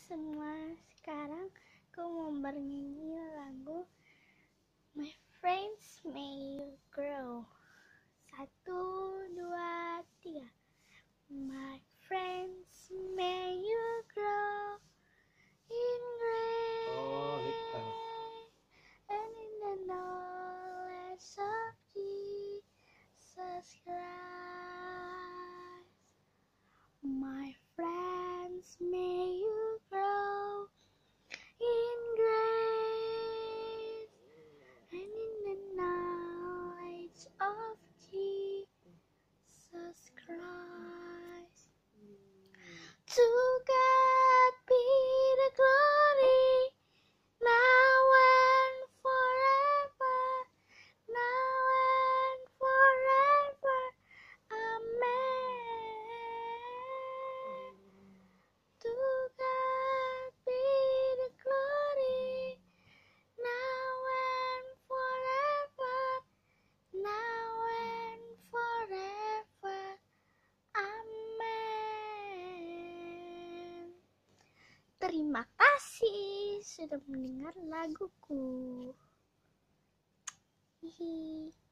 semua, sekarang aku mau bernyanyi lagu My Friends May You Grow. 1, 2, 3. My friends may you grow in grace and in the knowledge of Jesus Christ. My friends may you grow in grace and in the knowledge of Jesus Christ. To God be the glory, now and forever, now and forever. Amen. To God be the glory, now and forever, now and forever. Amen. Terima kasih sudah mendengar laguku. Hihi.